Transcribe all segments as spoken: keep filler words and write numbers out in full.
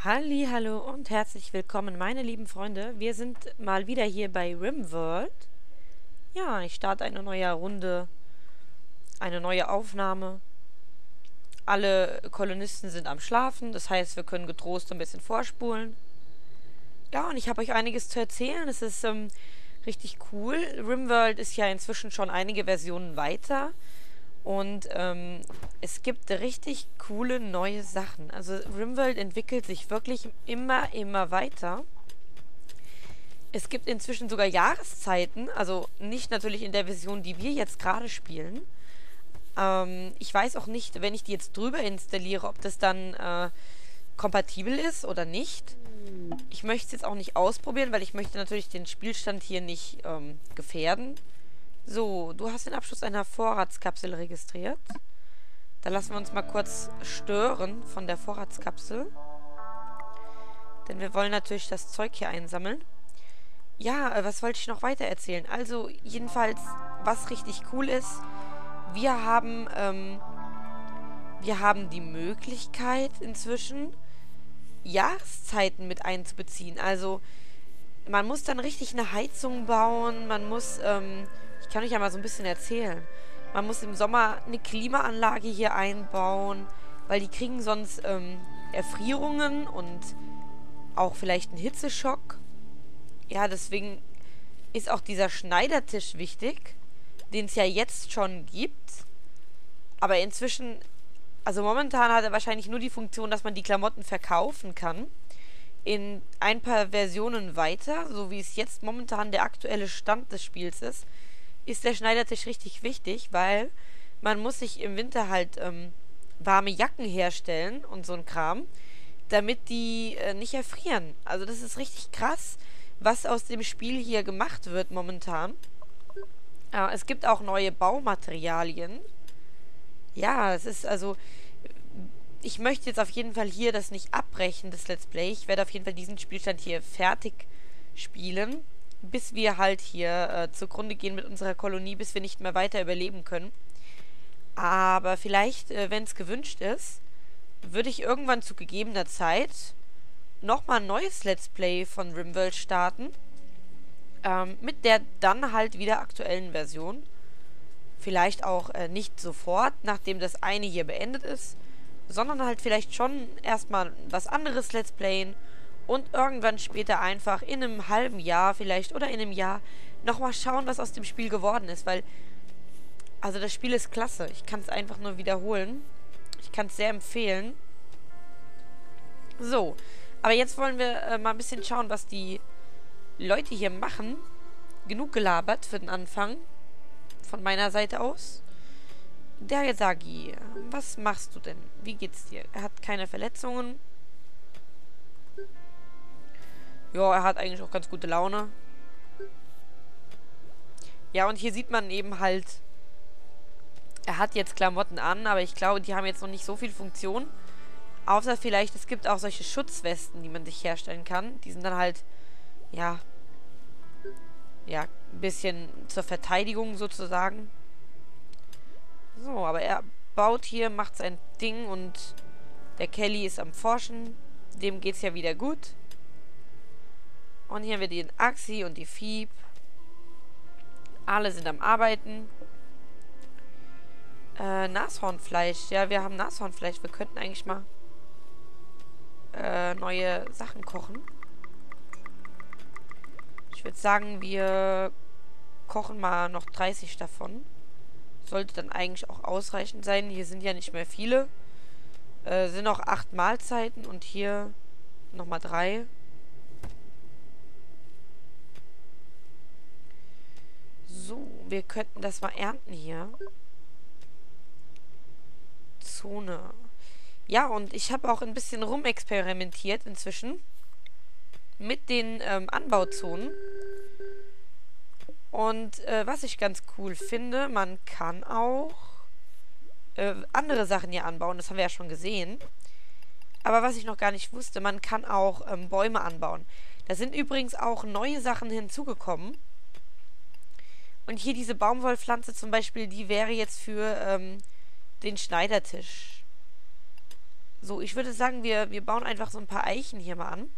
Hallo und herzlich willkommen, meine lieben Freunde. Wir sind mal wieder hier bei RimWorld. Ja, ich starte eine neue Runde, eine neue Aufnahme. Alle Kolonisten sind am Schlafen, das heißt, wir können getrost ein bisschen vorspulen. Ja, und ich habe euch einiges zu erzählen. Es ist ähm, richtig cool. RimWorld ist ja inzwischen schon einige Versionen weiter. Und ähm, es gibt richtig coole neue Sachen. Also RimWorld entwickelt sich wirklich immer, immer weiter. Es gibt inzwischen sogar Jahreszeiten, also nicht natürlich in der Version, die wir jetzt gerade spielen. Ähm, ich weiß auch nicht, wenn ich die jetzt drüber installiere, ob das dann äh, kompatibel ist oder nicht. Ich möchte es jetzt auch nicht ausprobieren, weil ich möchte natürlich den Spielstand hier nicht ähm, gefährden. So, du hast den Abschluss einer Vorratskapsel registriert. Da lassen wir uns mal kurz stören von der Vorratskapsel. Denn wir wollen natürlich das Zeug hier einsammeln. Ja, äh, was wollte ich noch weiter erzählen? Also, jedenfalls, was richtig cool ist, wir haben, ähm, wir haben die Möglichkeit inzwischen, Jahreszeiten mit einzubeziehen. Also, man muss dann richtig eine Heizung bauen, man muss, ähm, ich kann euch ja mal so ein bisschen erzählen. Man muss im Sommer eine Klimaanlage hier einbauen, weil die kriegen sonst ähm, Erfrierungen und auch vielleicht einen Hitzeschock. Ja, deswegen ist auch dieser Schneidertisch wichtig, den es ja jetzt schon gibt. Aber inzwischen, also momentan hat er wahrscheinlich nur die Funktion, dass man die Klamotten verkaufen kann. In ein paar Versionen weiter, so wie es jetzt momentan der aktuelle Stand des Spiels ist, ist der Schneidertisch richtig wichtig, weil man muss sich im Winter halt ähm, warme Jacken herstellen und so ein Kram, damit die äh, nicht erfrieren. Also das ist richtig krass, was aus dem Spiel hier gemacht wird momentan. Äh, es gibt auch neue Baumaterialien. Ja, es ist also... Ich möchte jetzt auf jeden Fall hier das nicht abbrechen, das Let's Play. Ich werde auf jeden Fall diesen Spielstand hier fertig spielen, bis wir halt hier äh, zugrunde gehen mit unserer Kolonie, bis wir nicht mehr weiter überleben können. Aber vielleicht, äh, wenn es gewünscht ist, würde ich irgendwann zu gegebener Zeit nochmal ein neues Let's Play von RimWorld starten. Ähm, mit der dann halt wieder aktuellen Version. Vielleicht auch äh, nicht sofort, nachdem das eine hier beendet ist, sondern halt vielleicht schon erstmal was anderes Let's Playen und irgendwann später einfach in einem halben Jahr vielleicht oder in einem Jahr nochmal schauen, was aus dem Spiel geworden ist, weil also das Spiel ist klasse. Ich kann es einfach nur wiederholen. Ich kann es sehr empfehlen. So, aber jetzt wollen wir äh, mal ein bisschen schauen, was die Leute hier machen. Genug gelabert für den Anfang von meiner Seite aus. Der Yasagi, was machst du denn? Wie geht's dir? Er hat keine Verletzungen. Ja, er hat eigentlich auch ganz gute Laune. Ja, und hier sieht man eben halt, er hat jetzt Klamotten an, aber ich glaube, die haben jetzt noch nicht so viel Funktion. Außer vielleicht, es gibt auch solche Schutzwesten, die man sich herstellen kann. Die sind dann halt, ja, ja, ein bisschen zur Verteidigung sozusagen. So, aber er baut hier, macht sein Ding und der Kelly ist am Forschen. Dem geht's ja wieder gut. Und hier haben wir den Axi und die Fieb. Alle sind am Arbeiten. Äh, Nashornfleisch. Ja, wir haben Nashornfleisch. Wir könnten eigentlich mal äh, neue Sachen kochen. Ich würde sagen, wir kochen mal noch dreißig davon. Sollte dann eigentlich auch ausreichend sein. Hier sind ja nicht mehr viele. Äh, sind noch acht Mahlzeiten und hier nochmal drei. So, wir könnten das mal ernten hier. Zone. Ja, und ich habe auch ein bisschen rumexperimentiert inzwischen mit den ähm, Anbauzonen. Und äh, was ich ganz cool finde, man kann auch äh, andere Sachen hier anbauen. Das haben wir ja schon gesehen. Aber was ich noch gar nicht wusste, man kann auch ähm, Bäume anbauen. Da sind übrigens auch neue Sachen hinzugekommen. Und hier diese Baumwollpflanze zum Beispiel, die wäre jetzt für ähm, den Schneidertisch. So, ich würde sagen, wir, wir bauen einfach so ein paar Eichen hier mal an.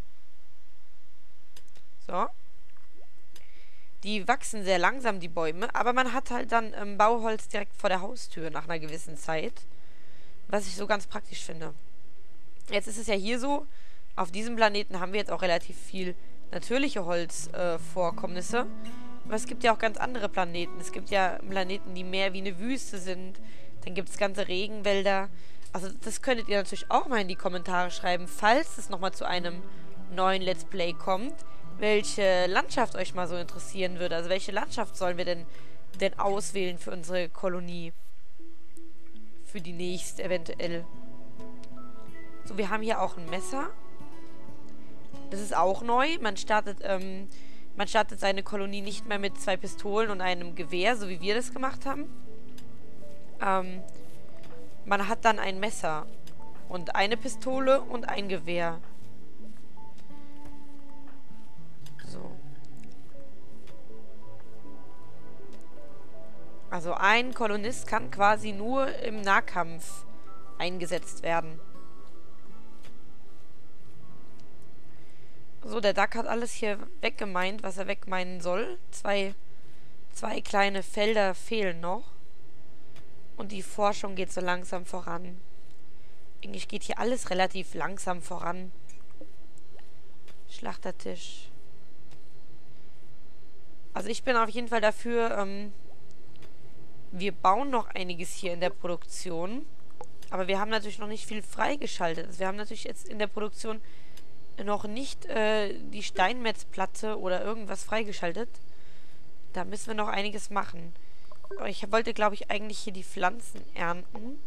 So. Die wachsen sehr langsam, die Bäume, aber man hat halt dann ähm, Bauholz direkt vor der Haustür nach einer gewissen Zeit. Was ich so ganz praktisch finde. Jetzt ist es ja hier so, auf diesem Planeten haben wir jetzt auch relativ viel natürliche Holzvorkommnisse. Äh, aber es gibt ja auch ganz andere Planeten. Es gibt ja Planeten, die mehr wie eine Wüste sind. Dann gibt es ganze Regenwälder. Also das könntet ihr natürlich auch mal in die Kommentare schreiben, falls es nochmal zu einem neuen Let's Play kommt, welche Landschaft euch mal so interessieren würde. Also welche Landschaft sollen wir denn, denn auswählen für unsere Kolonie? Für die nächste eventuell. So, wir haben hier auch ein Messer. Das ist auch neu. Man startet, ähm, man startet seine Kolonie nicht mehr mit zwei Pistolen und einem Gewehr, so wie wir das gemacht haben. Ähm, man hat dann ein Messer und eine Pistole und ein Gewehr. So. Also ein Kolonist kann quasi nur im Nahkampf eingesetzt werden. So, der Duck hat alles hier weggemeint, was er wegmeinen soll. Zwei, zwei kleine Felder fehlen noch. Und die Forschung geht so langsam voran. Eigentlich geht hier alles relativ langsam voran. Schlachtertisch. Also ich bin auf jeden Fall dafür, ähm, wir bauen noch einiges hier in der Produktion. Aber wir haben natürlich noch nicht viel freigeschaltet. Also wir haben natürlich jetzt in der Produktion noch nicht äh, die Steinmetzplatte oder irgendwas freigeschaltet. Da müssen wir noch einiges machen. Ich wollte, glaube ich, eigentlich hier die Pflanzen ernten.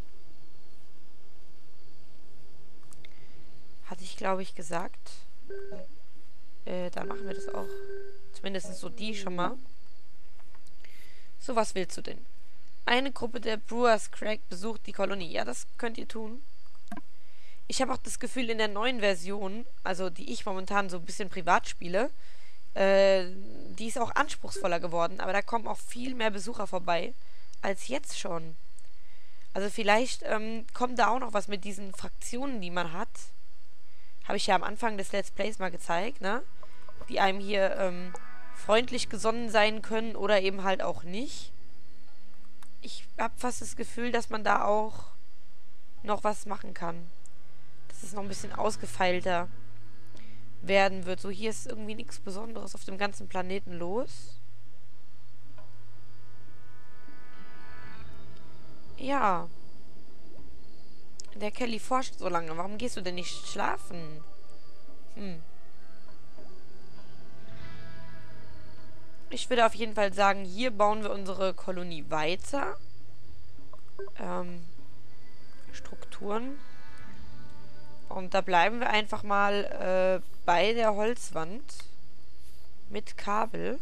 Hatte ich, glaube ich, gesagt. Äh, dann machen wir das auch. Zumindest so die schon mal. So, was willst du denn? Eine Gruppe der Brewers Craig besucht die Kolonie. Ja, das könnt ihr tun. Ich habe auch das Gefühl, in der neuen Version, also die ich momentan so ein bisschen privat spiele, äh, die ist auch anspruchsvoller geworden, aber da kommen auch viel mehr Besucher vorbei als jetzt schon. Also vielleicht ähm, kommt da auch noch was mit diesen Fraktionen, die man hat. Habe ich ja am Anfang des Let's Plays mal gezeigt, ne? Die einem hier ähm, freundlich gesonnen sein können oder eben halt auch nicht. Ich habe fast das Gefühl, dass man da auch noch was machen kann. Dass es noch ein bisschen ausgefeilter werden wird. So, hier ist irgendwie nichts Besonderes auf dem ganzen Planeten los. Ja. Der Kelly forscht so lange. Warum gehst du denn nicht schlafen? Hm. Ich würde auf jeden Fall sagen, hier bauen wir unsere Kolonie weiter. Ähm, Strukturen. Und da bleiben wir einfach mal äh, bei der Holzwand mit Kabel.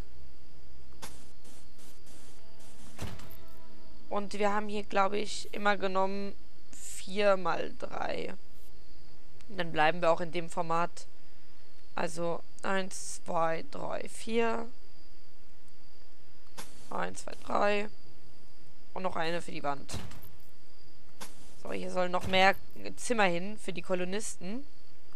Und wir haben hier, glaube ich, immer genommen vier mal drei. Und dann bleiben wir auch in dem Format. Also eins, zwei, drei, vier. eins, zwei, drei. Und noch eine für die Wand. So, hier sollen noch mehr Zimmer hin für die Kolonisten.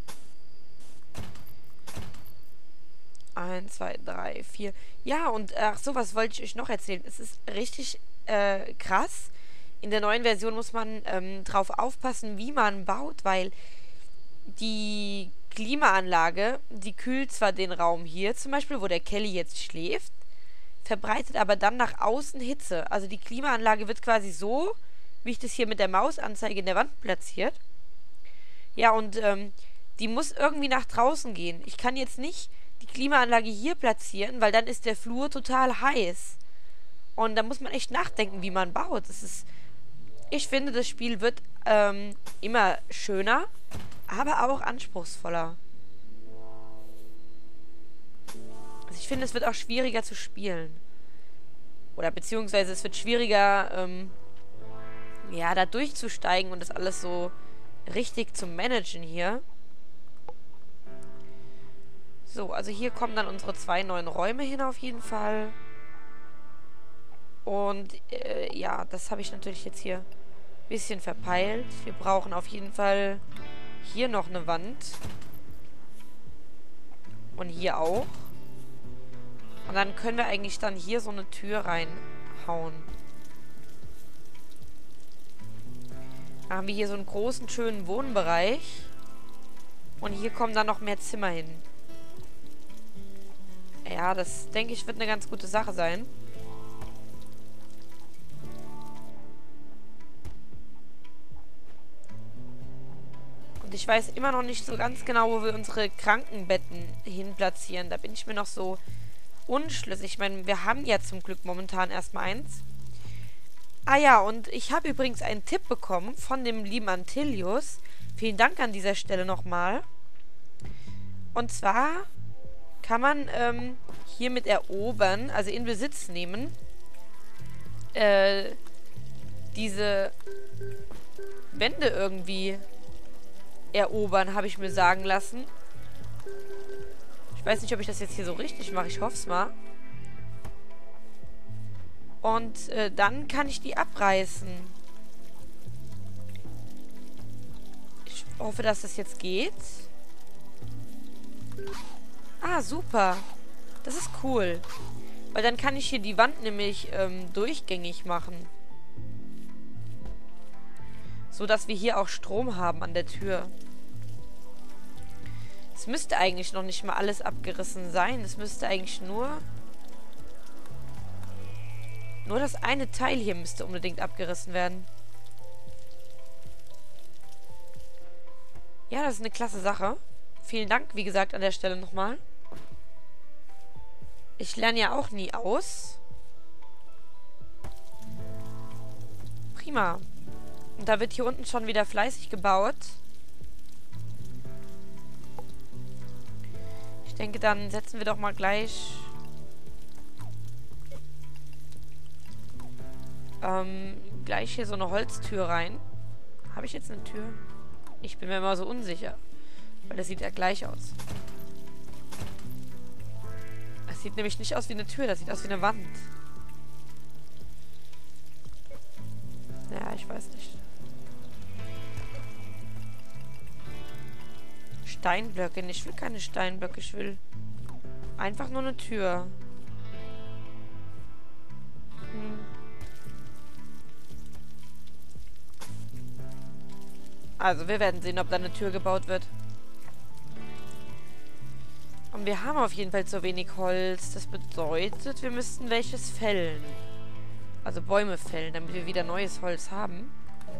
eins, zwei, drei, vier. Ja, und ach so, was wollte ich euch noch erzählen? Es ist richtig äh, krass. In der neuen Version muss man ähm, drauf aufpassen, wie man baut, weil die Klimaanlage, die kühlt zwar den Raum hier, zum Beispiel, wo der Kelly jetzt schläft, verbreitet aber dann nach außen Hitze. Also die Klimaanlage wird quasi so, wie ich das hier mit der Mausanzeige in der Wand platziert. Ja, und ähm, die muss irgendwie nach draußen gehen. Ich kann jetzt nicht die Klimaanlage hier platzieren, weil dann ist der Flur total heiß. Und da muss man echt nachdenken, wie man baut. Das ist, ich finde, das Spiel wird ähm, immer schöner, aber auch anspruchsvoller. Also ich finde, es wird auch schwieriger zu spielen. Oder beziehungsweise es wird schwieriger, ähm, ja, da durchzusteigen und das alles so richtig zu managen hier. So, also hier kommen dann unsere zwei neuen Räume hin auf jeden Fall. Und, äh, ja, das habe ich natürlich jetzt hier Bisschen verpeilt. Wir brauchen auf jeden Fall hier noch eine Wand. Und hier auch. Und dann können wir eigentlich dann hier so eine Tür reinhauen. Dann haben wir hier so einen großen, schönen Wohnbereich. Und hier kommen dann noch mehr Zimmer hin. Ja, das, denke ich, wird eine ganz gute Sache sein. Und ich weiß immer noch nicht so ganz genau, wo wir unsere Krankenbetten hin platzieren. Da bin ich mir noch so unschlüssig. Ich meine, wir haben ja zum Glück momentan erstmal eins. Ah ja, und ich habe übrigens einen Tipp bekommen von dem lieben Antilius. Vielen Dank an dieser Stelle nochmal. Und zwar kann man ähm, hiermit erobern, also in Besitz nehmen, äh, diese Wände irgendwie erobern, habe ich mir sagen lassen. Ich weiß nicht, ob ich das jetzt hier so richtig mache. Ich hoffe es mal. Und äh, dann kann ich die abreißen. Ich hoffe, dass das jetzt geht. Ah, super. Das ist cool. Weil dann kann ich hier die Wand nämlich ähm, durchgängig machen. So, dass wir hier auch Strom haben an der Tür. Es müsste eigentlich noch nicht mal alles abgerissen sein. Es müsste eigentlich nur... Nur das eine Teil hier müsste unbedingt abgerissen werden. Ja, das ist eine klasse Sache. Vielen Dank, wie gesagt, an der Stelle nochmal. Ich lerne ja auch nie aus. Prima. Und da wird hier unten schon wieder fleißig gebaut. Ich denke, dann setzen wir doch mal gleich... Ähm, gleich hier so eine Holztür rein. Habe ich jetzt eine Tür? Ich bin mir immer so unsicher. Weil das sieht ja gleich aus. Das sieht nämlich nicht aus wie eine Tür, das sieht aus wie eine Wand. Ja, ich weiß nicht. Steinblöcke. Ich will keine Steinblöcke, ich will einfach nur eine Tür. Hm. Also, wir werden sehen, ob da eine Tür gebaut wird. Und wir haben auf jeden Fall zu wenig Holz. Das bedeutet, wir müssten welches fällen. Also Bäume fällen, damit wir wieder neues Holz haben.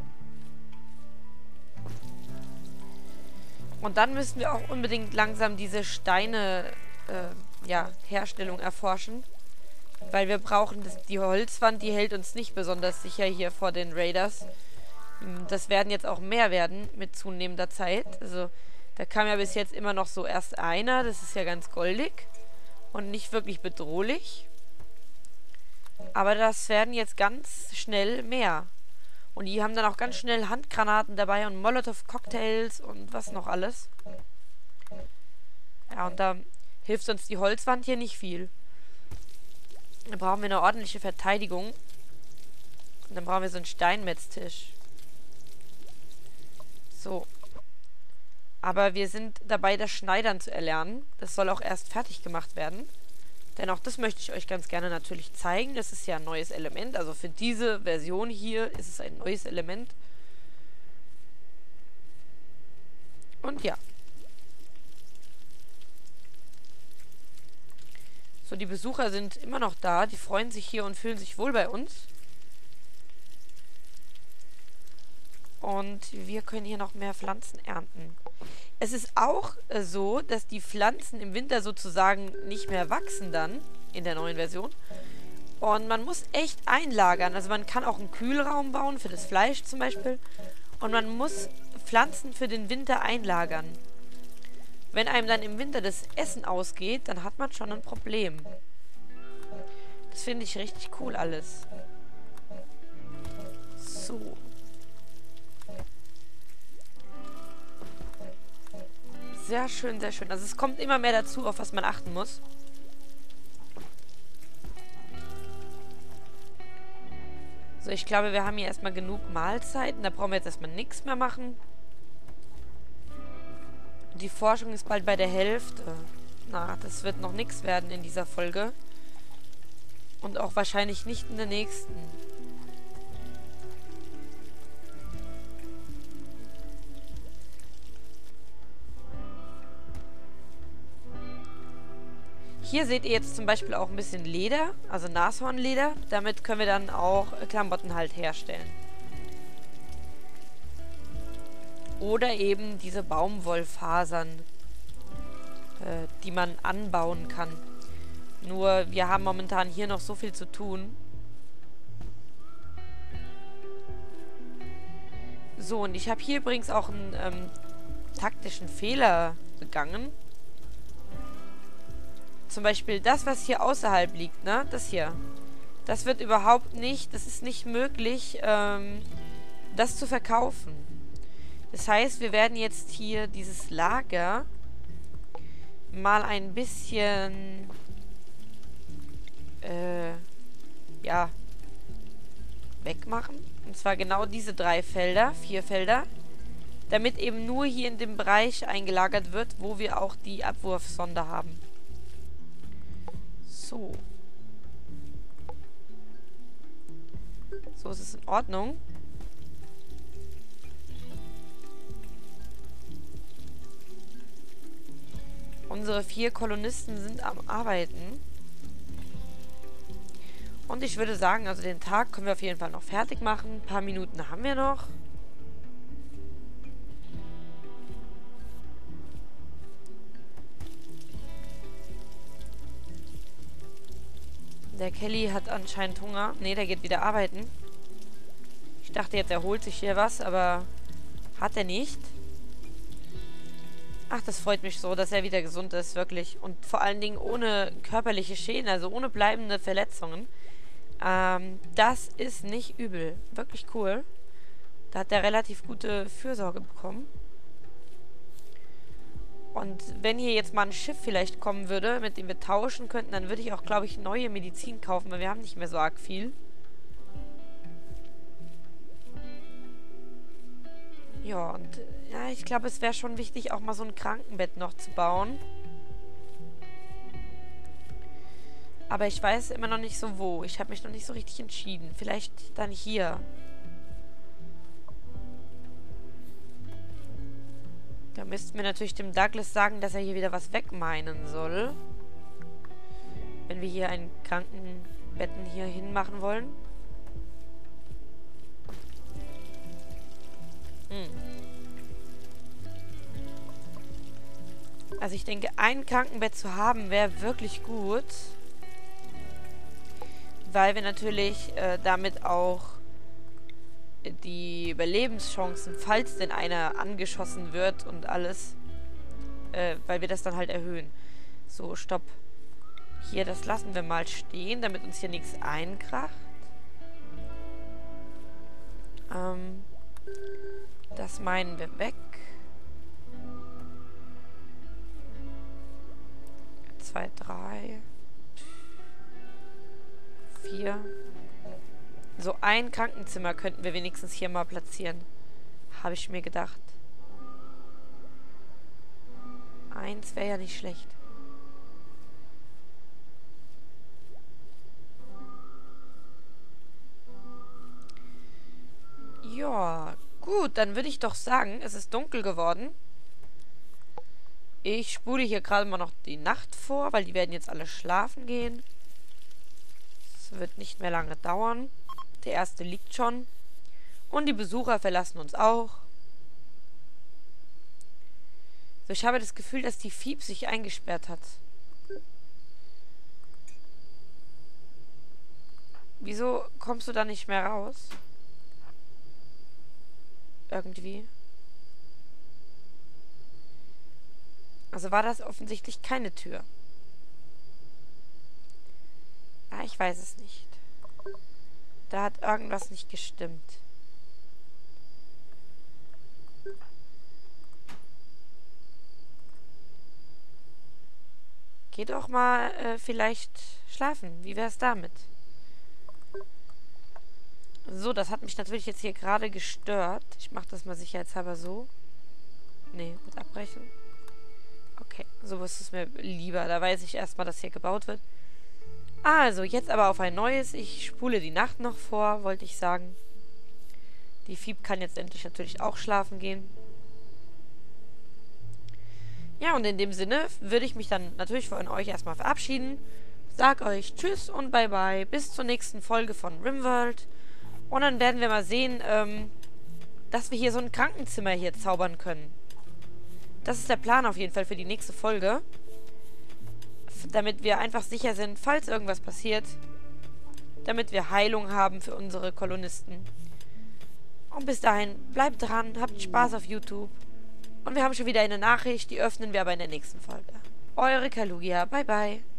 Und dann müssen wir auch unbedingt langsam diese Steine, äh, ja, Herstellung erforschen. Weil wir brauchen das, die Holzwand, die hält uns nicht besonders sicher hier vor den Raiders. Das werden jetzt auch mehr werden mit zunehmender Zeit. Also da kam ja bis jetzt immer noch so erst einer. Das ist ja ganz goldig und nicht wirklich bedrohlich. Aber das werden jetzt ganz schnell mehr. Und die haben dann auch ganz schnell Handgranaten dabei und Molotow-Cocktails und was noch alles. Ja, und da hilft uns die Holzwand hier nicht viel. Da brauchen wir eine ordentliche Verteidigung. Und dann brauchen wir so einen Steinmetztisch. So. Aber wir sind dabei, das Schneidern zu erlernen. Das soll auch erst fertig gemacht werden. Denn auch das möchte ich euch ganz gerne natürlich zeigen. Das ist ja ein neues Element. Also für diese Version hier ist es ein neues Element. Und ja. So, die Besucher sind immer noch da. Die freuen sich hier und fühlen sich wohl bei uns. Und wir können hier noch mehr Pflanzen ernten. Es ist auch äh, so, dass die Pflanzen im Winter sozusagen nicht mehr wachsen dann, in der neuen Version. Und man muss echt einlagern. Also man kann auch einen Kühlraum bauen, für das Fleisch zum Beispiel. Und man muss Pflanzen für den Winter einlagern. Wenn einem dann im Winter das Essen ausgeht, dann hat man schon ein Problem. Das finde ich richtig cool alles. So. Sehr schön, sehr schön. Also es kommt immer mehr dazu, auf was man achten muss. So, ich glaube, wir haben hier erstmal genug Mahlzeiten. Da brauchen wir jetzt erstmal nichts mehr machen. Die Forschung ist bald bei der Hälfte. Na, das wird noch nichts werden in dieser Folge. Und auch wahrscheinlich nicht in der nächsten. Hier seht ihr jetzt zum Beispiel auch ein bisschen Leder, also Nashornleder. Damit können wir dann auch Klamotten halt herstellen. Oder eben diese Baumwollfasern, äh, die man anbauen kann. Nur, wir haben momentan hier noch so viel zu tun. So, und ich habe hier übrigens auch einen ähm, taktischen Fehler begangen. Zum Beispiel das, was hier außerhalb liegt, ne? Das hier. Das wird überhaupt nicht, das ist nicht möglich, ähm, das zu verkaufen. Das heißt, wir werden jetzt hier dieses Lager mal ein bisschen, äh, ja, wegmachen. Und zwar genau diese drei Felder, vier Felder, damit eben nur hier in dem Bereich eingelagert wird, wo wir auch die Abwurfsonde haben. So. So ist es in Ordnung. Unsere vier Kolonisten sind am Arbeiten. Und ich würde sagen, also den Tag können wir auf jeden Fall noch fertig machen. Ein paar Minuten haben wir noch. Der Kelly hat anscheinend Hunger. Ne, der geht wieder arbeiten. Ich dachte jetzt, er holt sich hier was, aber hat er nicht. Ach, das freut mich so, dass er wieder gesund ist, wirklich. Und vor allen Dingen ohne körperliche Schäden, also ohne bleibende Verletzungen. Ähm, das ist nicht übel. Wirklich cool. Da hat er relativ gute Fürsorge bekommen. Und wenn hier jetzt mal ein Schiff vielleicht kommen würde, mit dem wir tauschen könnten, dann würde ich auch, glaube ich, neue Medizin kaufen, weil wir haben nicht mehr so arg viel. Ja, und ja, ich glaube, es wäre schon wichtig, auch mal so ein Krankenbett noch zu bauen. Aber ich weiß immer noch nicht so wo. Ich habe mich noch nicht so richtig entschieden. Vielleicht dann hier. Da müssten wir natürlich dem Douglas sagen, dass er hier wieder was wegmeinen soll. Wenn wir hier ein Krankenbetten hier hinmachen wollen. Hm. Also ich denke, ein Krankenbett zu haben, wäre wirklich gut. Weil wir natürlich äh, damit auch die Überlebenschancen, falls denn einer angeschossen wird und alles, äh, weil wir das dann halt erhöhen. So, stopp. Hier, das lassen wir mal stehen, damit uns hier nichts einkracht. Ähm, das meinen wir weg. Zwei, drei. Vier. So ein Krankenzimmer könnten wir wenigstens hier mal platzieren. Habe ich mir gedacht. Eins wäre ja nicht schlecht. Ja, gut, dann würde ich doch sagen, es ist dunkel geworden. Ich spule hier gerade mal noch die Nacht vor, weil die werden jetzt alle schlafen gehen. Es wird nicht mehr lange dauern. Der erste liegt schon. Und die Besucher verlassen uns auch. So, ich habe das Gefühl, dass die Fieb sich eingesperrt hat. Wieso kommst du da nicht mehr raus? Irgendwie. Also war das offensichtlich keine Tür. Ah, ich weiß es nicht. Da hat irgendwas nicht gestimmt. Geh doch mal äh, vielleicht schlafen. Wie wär's damit? So, das hat mich natürlich jetzt hier gerade gestört. Ich mache das mal sicherheitshalber so. Nee, gut, abbrechen. Okay, so ist es mir lieber. Da weiß ich erstmal, dass hier gebaut wird. Also, jetzt aber auf ein neues. Ich spule die Nacht noch vor, wollte ich sagen. Die Fieb kann jetzt endlich natürlich auch schlafen gehen. Ja, und in dem Sinne würde ich mich dann natürlich von euch erstmal verabschieden. Sag euch Tschüss und Bye-Bye. Bis zur nächsten Folge von RimWorld. Und dann werden wir mal sehen, ähm, dass wir hier so ein Krankenzimmer hier zaubern können. Das ist der Plan auf jeden Fall für die nächste Folge. Damit wir einfach sicher sind, falls irgendwas passiert. Damit wir Heilung haben für unsere Kolonisten. Und bis dahin, bleibt dran, habt Spaß auf YouTube. Und wir haben schon wieder eine Nachricht, die öffnen wir aber in der nächsten Folge. Eure Kalugia, bye bye.